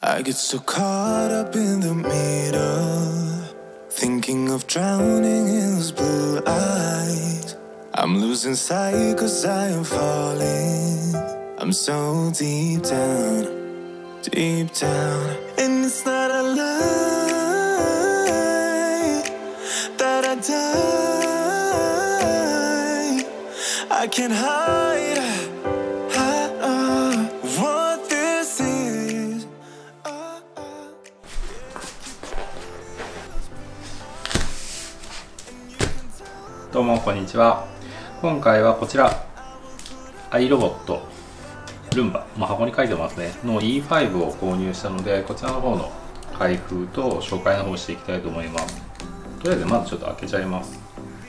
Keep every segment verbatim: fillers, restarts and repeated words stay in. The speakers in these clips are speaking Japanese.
I get so caught up in the middle, thinking of drowning in those blue eyes. I'm losing sight cause I am falling. I'm so deep down, deep down. And it's not a lie that I die. I can't hide, hide uh, what this is. uh, uh. どうもこんにちは。今回はこちら iRobot ルンバ、まあ、箱に書いてますねの イーファイブ を購入したので、こちらの方の開封と紹介の方をしていきたいと思います。とりあえずまずちょっと開けちゃいます。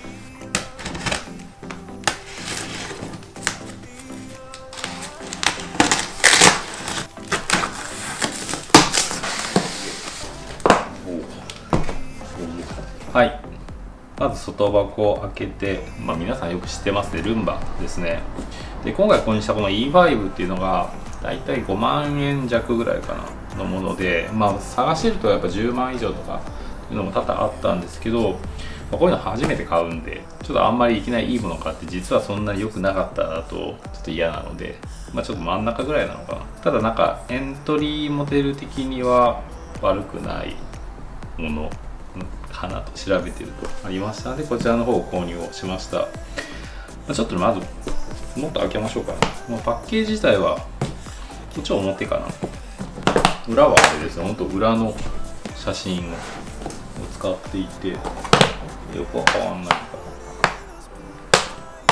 はい、まず外箱を開けて、まあ、皆さんよく知ってますね、ルンバですね。で今回購入したこの イーファイブ っていうのがだいたいごまんえん弱ぐらいかなのもので、まあ、探してるとやっぱじゅうまん以上とかっていうのも多々あったんですけど、まあ、こういうの初めて買うんでちょっとあんまりいきなりいいもの買って実はそんなに良くなかっただとちょっと嫌なので、まあ、ちょっと真ん中ぐらいなのかな。ただなんかエントリーモデル的には悪くないものかなと調べてるとありましたので、こちらの方を購入をしました。ちょっとまずもっと開けましょうかね。もうパッケージ自体はこっち表かな。裏はあれですよ、ほんと裏の写真を使っていて横は変わんないから。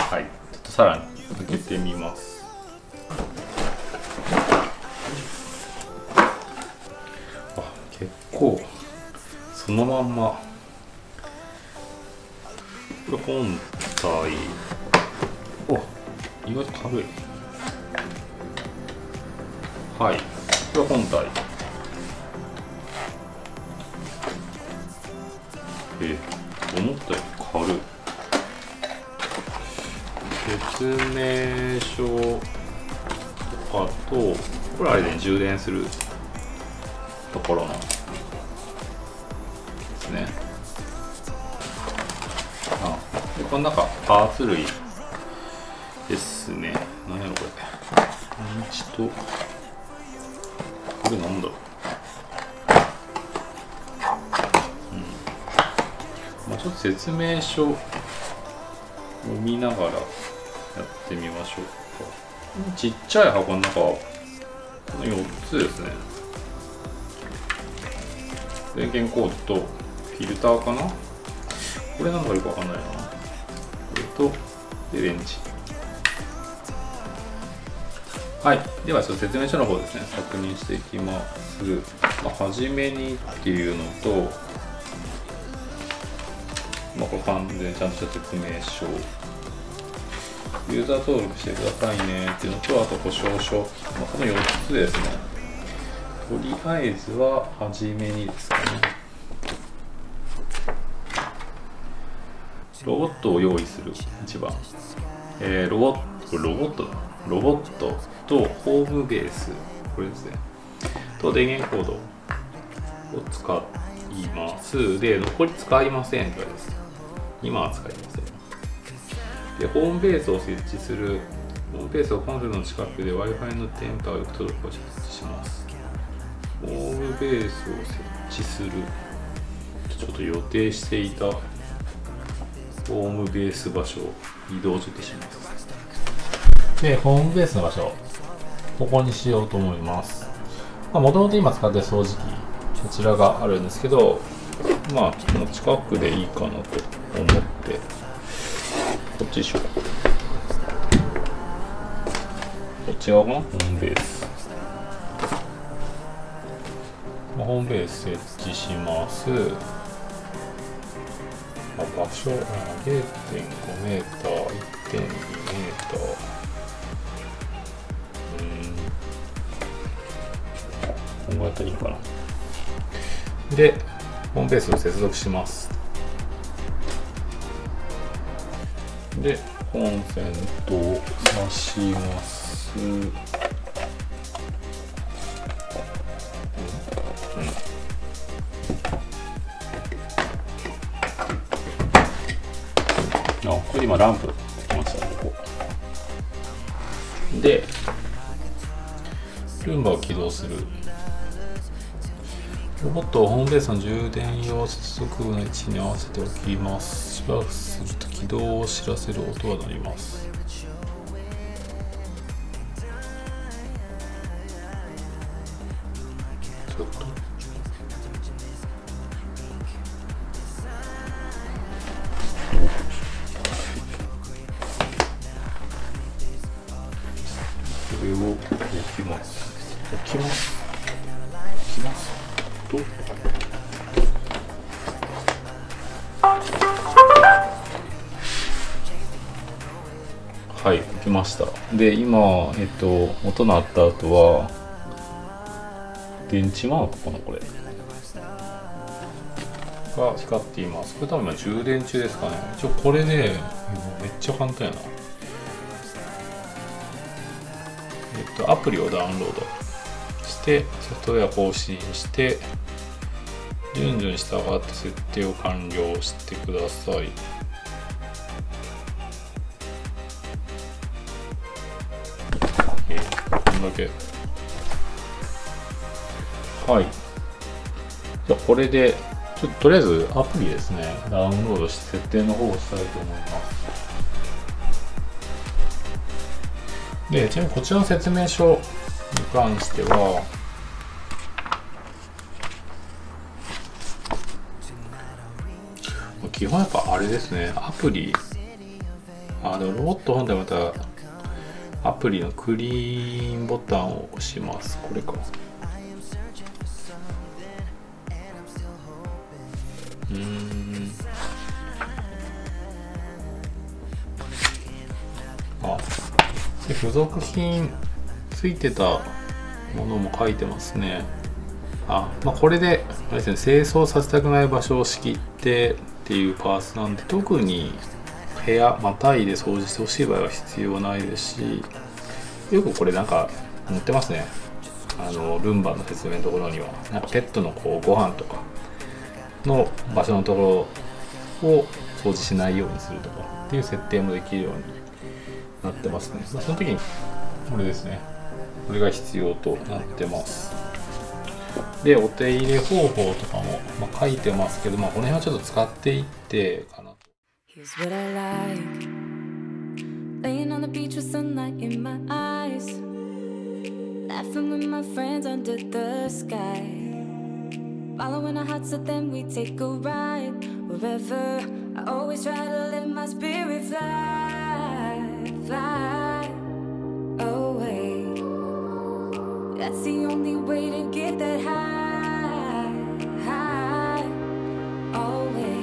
はい、ちょっとさらに開けてみます。あ、結構そのまんまこれ本体、お、意外と軽い。はい、これ本体。え、思ったより軽い。説明書とかと、これあれで充電するところなんですね。あ、でこの中パーツ類ですね。何やろこれ。一とこれなんだろう。うん。まあちょっと説明書を見ながらやってみましょうか。ちっちゃい箱の中はこのよっつですね。電源コードとフィルターかな。これなんだかよくわかんないな。これとでレンジ。はい、ではちょっと説明書の方ですね、確認していきます。まあ、はじめにっていうのと、まあ、これ完全にちゃんとした説明書、ユーザー登録してくださいねっていうのと、あと保証書、まあ、このよっつですね。とりあえずははじめにですかね。ロボットを用意する一番、えー、ロボットロボットだロボットとホームベース、これですね、と電源コードを使います。で残り使いませんって言われます。今は使いません。でホームベースを設置する。ホームベースをコンセントの近くで Wi-Fi の電波がよく届く場所に設置します。ホームベースを設置する。ちょっと予定していたホームベース場所を移動ちょっとします。で、ホームベースの場所、ここにしようと思います。もともと今使ってる掃除機、こちらがあるんですけど、まあ、この近くでいいかなと思って、こっちでしょう。こっち側かな、ホームベース。ホームベース設置します。場所 れいてんごメーター、いってんにメーター。うん。こんぐらいやったらいいのかな。で、ホームベースを接続します。で、コンセントを挿します。 れ今ランプつきました、ここでルンバを起動する。ロボットをホームベースの充電用接続部の位置に合わせておきます。しばらくすると起動を知らせる音が鳴ります。ちょっとこれを置きます。置きます。置きます。とはい、置きました。で、今、えっと、音鳴った後は、電池マークかな、これ。が光っています。これ多分今充電中ですかね。一応これで、めっちゃ簡単やな。えっと、アプリをダウンロードしてソフトウェア更新して順々に従って設定を完了してください。えー、こんだけ。はい。じゃあこれでちょっととりあえずアプリですね、ダウンロードして設定の方をしたいと思います。で、ちなみにこちらの説明書に関しては、基本やっぱあれですね、アプリ、あ、でもロボット本体またアプリのクリーンボタンを押します。これか。うーん。あ。で付属品ついてたものも書いてますね。あ、まあ、これであれですね、清掃させたくない場所を仕切ってっていうパーツなんで、特に部屋またいで掃除してほしい場合は必要ないですし、よくこれなんか載ってますね、あのルンバの説明のところには。なんかペットのこうご飯とかの場所のところを掃除しないようにするとかっていう設定もできるようになってますね。まあ、その時にこれですね、これが必要となってます。で、お手入れ方法とかも、まあ、書いてますけど、まあ、この辺はちょっと使っていってかなと。Here's what I like. Laying on the beach with sunlight in my eyes. Laughing with my friends under the sky. Following our hearts, so then we take a ride. Wherever, I always try to let my spirit fly, fly away. That's the only way to get that high, high, away.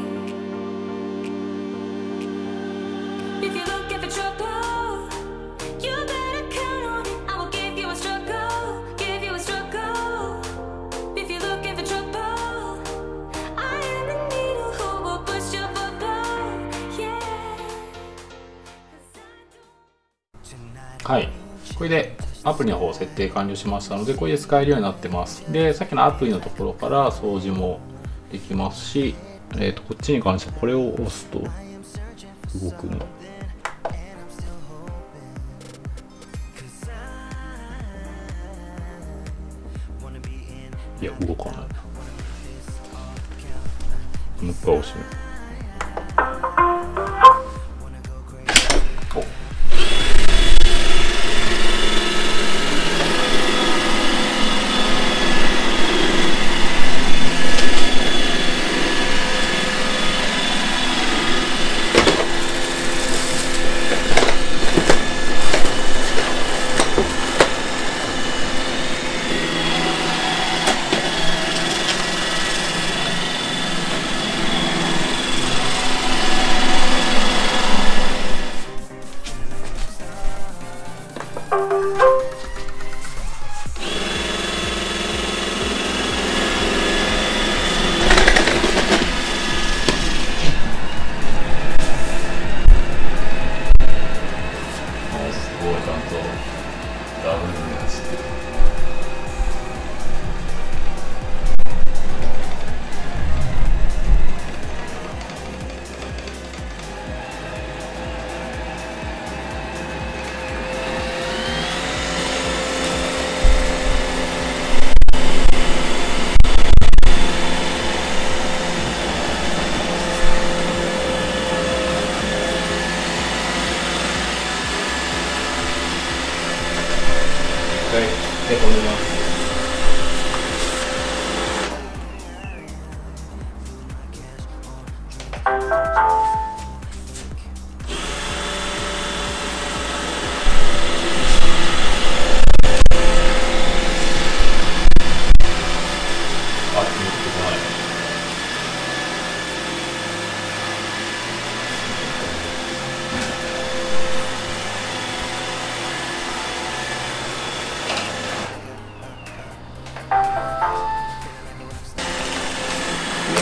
If you're looking for trouble, you better count on it. I will give you a struggle, give you a struggle. If you're looking for trouble, I am the needle who will push your bubble, yeah. はい、これでアプリの方設定完了しましたので、これで使えるようになってます。で、さっきのアプリのところから掃除もできますし、えーと、こっちに関してはこれを押すと動くの。いや、動かない。もう一回押してみる。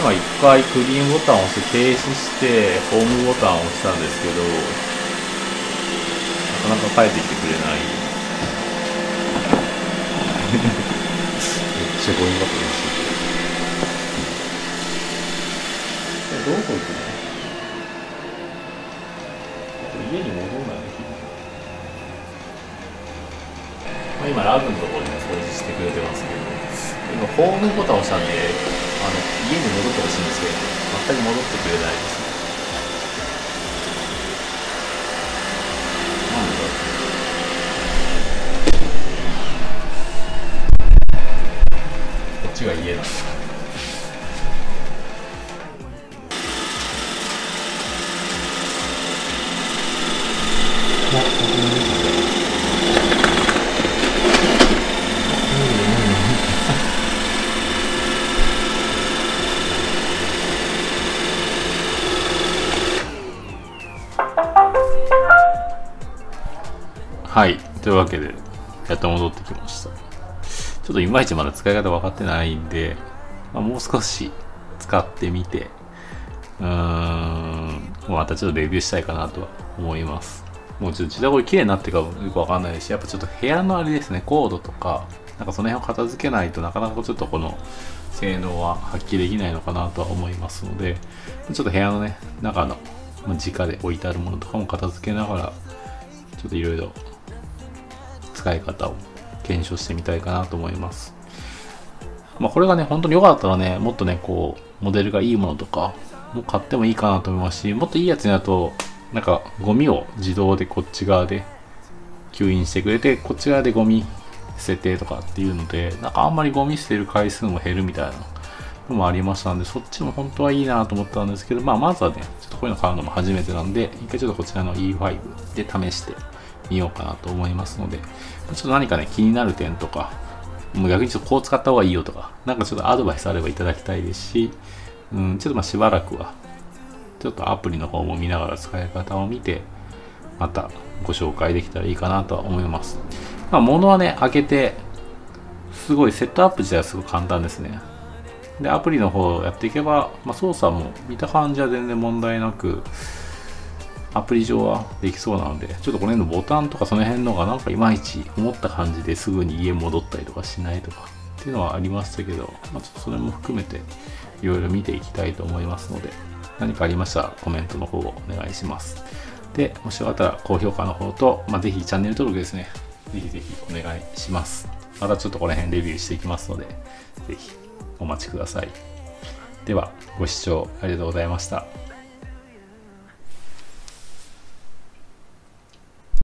今一回クリーンボタンを押して停止してホームボタンを押したんですけど、なかなか帰ってきてくれない。めっちゃゴミ箱です。どこ行くの？家に戻んないの？まあ、今ラグのところでね掃除してくれてますけど、今ホームボタンを押したんで、あの家に戻ってほしいんですけど、全く戻ってくれないです。なんだろう。こっちが家なんですか。はい、というわけでやっと戻ってきました。ちょっといまいちまだ使い方分かってないんで、まあ、もう少し使ってみて、うーんまたちょっとレビューしたいかなとは思います。もうちょっと自宅これ綺麗になってるかよく分かんないし、やっぱちょっと部屋のあれですね、コードとかなんかその辺を片付けないとなかなかちょっとこの性能は発揮できないのかなとは思いますので、ちょっと部屋のね中の直で置いてあるものとかも片付けながらちょっといろいろ使い方を検証してみたいかなと思います。まあこれがね本当に良かったらね、もっとねこうモデルがいいものとかも買ってもいいかなと思いますし、もっといいやつになるとなんかゴミを自動でこっち側で吸引してくれて、こっち側でゴミ捨ててとかっていうので、なんかあんまりゴミ捨てる回数も減るみたいなのもありましたんで、そっちも本当はいいなと思ったんですけど、まあまずはねちょっとこういうの買うのも初めてなんで、一回ちょっとこちらの イーファイブ で試してみようかなと思いますので、ちょっと何かね気になる点とか、もう逆にちょっとこう使った方がいいよとか、なんかちょっとアドバイスあればいただきたいですし、うん、ちょっとまあしばらくはちょっとアプリの方も見ながら使い方を見て、またご紹介できたらいいかなとは思います。まあ物はね開けてすごいセットアップ自体はすごい簡単ですね。でアプリの方をやっていけば、まあ、操作も見た感じは全然問題なくアプリ上はできそうなので、ちょっとこの辺のボタンとかその辺のがなんかいまいち思った感じですぐに家戻ったりとかしないとかっていうのはありましたけど、まあ、ちょっとそれも含めていろいろ見ていきたいと思いますので、何かありましたらコメントの方をお願いします。で、もしよかったら高評価の方と、まあ、ぜひチャンネル登録ですね、ぜひぜひお願いします。またちょっとこの辺レビューしていきますので、ぜひお待ちください。ではご視聴ありがとうございました。